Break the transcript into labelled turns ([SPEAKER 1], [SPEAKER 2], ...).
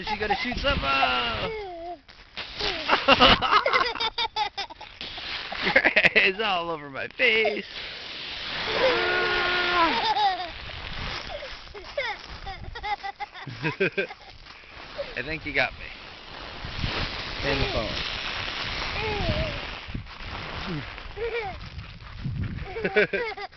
[SPEAKER 1] Is she gonna shoot some? Oh! It's all over my face. I think you got me. In the phone.